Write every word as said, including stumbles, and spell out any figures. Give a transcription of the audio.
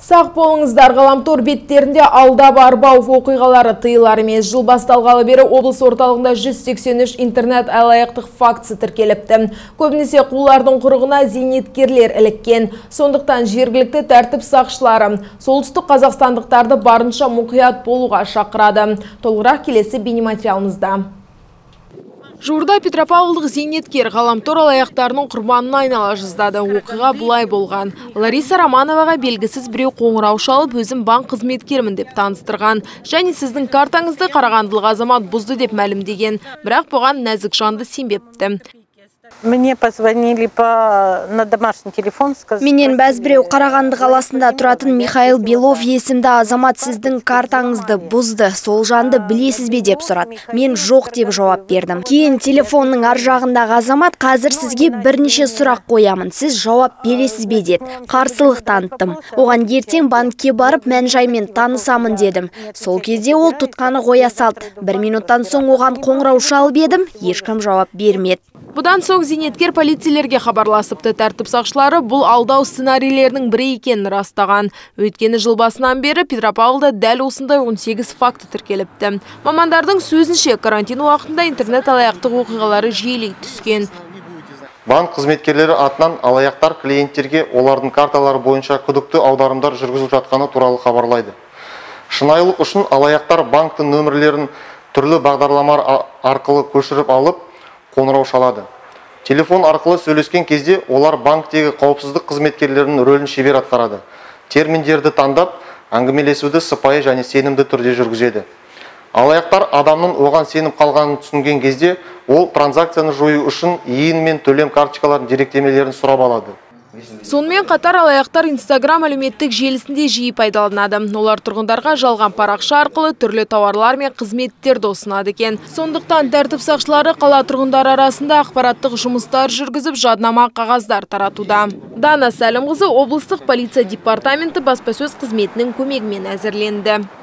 Сақ болыңыздар, ғаламтор беттерінде алдап арбау оқиғалары тыйылар емес. Жыл басталғалы бері облыс орталығында жүз сексен үш интернет алаяқтық фактісі тіркеліпті. Көбінесе қулардың құрығына зейнеткерлер іліккен. Сондықтан жергілікті тәртіп сақшылары солтүстік қазақстандықтарды барынша мұқият болуға шақырады. Толығырақ келесі бейнематериалымызда. Жуырда Петропавлдық зейнеткер ғаламтор алаяқтарының құрбанына айнала жаздады. Оқиға бұлай болған. Лариса Романоваға белгісіз біреу қоңырау шалып, өзім банк қызметкерімін деп таныстырған. Және сіздің картаңызды қарағандылық азамат бұзды деп мәлімдеген. Бірақ бұған нәзік жанды сенбепті. Мне позвонили по на домашний телефон, сказали. Менен бәз біреу Қарағанды қаласында тұратын Михаил Белов есімді азамат сіздің картаңызды бұзды, сол жанды білесіз бе деп сұрады. Мен жоқ деп жауап бердім. Кейін телефонның ар жағындағы азамат қазір сізге бірнеше сұрақ қоямын, сіз жауап бересіз бе деді. Қарсылық таныттым. Оған ертең банкке барып мән-жаймен танысамын дедім. Сол кезде ол тұтқаны қоя салды. Бір минуттан соң оған қоңырау шалып едім, ешкім жауап бермеді. Бұдан соң зейнеткер полицейлерге хабарласыпты. Тәртіп сақшылары бұл алдау сценарийлерінің бірі екенін растаған. Өйткені жыл басынан бері Петропавлда дәл осындай он сегіз факті тіркеліпті. Мамандардың сөзінше, карантин уақытында интернет алаяқтық оқиғалары жиілей түскен. Банк қызметкерлері атынан алаяқтар клиенттерге олардың карталары бойынша күдікті аударымдар жүргізіп жатқаны туралы хабарлайды. Шынайылық үшін алаяқтар банктың нөмірлерін түрлі бағдарламалар арқылы көшіріп алып, қоңырау шалады. Телефон арқылы сөйлескен кезде олар банктегі қауіпсіздік қызметкерлерінің рөлін шебер атқарады. Терминдерді таңдап, әңгімелесуді сыпайы және сенімді түрде жүргізеді. Алаяқтар адамның оған сеніп қалғанын түсінген кезде, ол транзакцияны жою үшін иін мен төлем карточкалардың деректемелерін сұрап алады. Сонымен қатар алаяқтар Инстаграм әлеуметтік желісінде жиі пайдаланады. Олар тұрғындарға жалған парақша арқылы түрлі тауарлар мен қызметтерді ұсынады екен. Сондықтан тәртіп сақшылары қала тұрғындары арасында ақпараттық жұмыстар жүргізіп, жаднама қағаздар таратуда. Дана Сәлімқызы облыстық полиция департаменті баспасөз қызметінің көмегімен әзірленді.